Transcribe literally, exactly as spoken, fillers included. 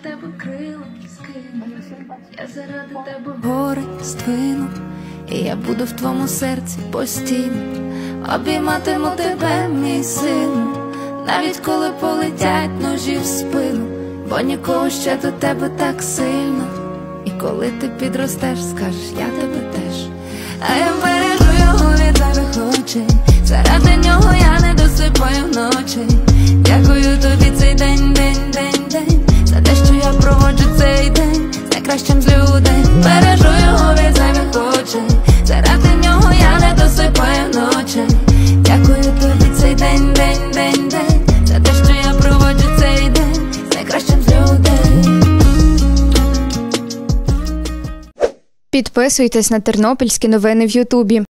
тебе крила скину, я заради тебе гори здвину, і я буду в твоєму серці постійно, обійматиму тебе, мій сину, навіть коли полетять ножі в спину, бо нікого ще до тебе так сильно. І коли ти підростеш, скажеш, я тебе теж. А я бережу його від зайвих очей, заради нього я не досипаю вночі. Дякую тобі цей день, день, день, день, за те, що я проводжу цей день з найкращим з людей. Бережу його від зайвих очей, заради нього я не досипаю вночі. Дякую тобі цей день, день, день, день, за те, що я проводжу цей день з найкращим з людей. Підписуйтесь на Тернопільські новини в Ютубі.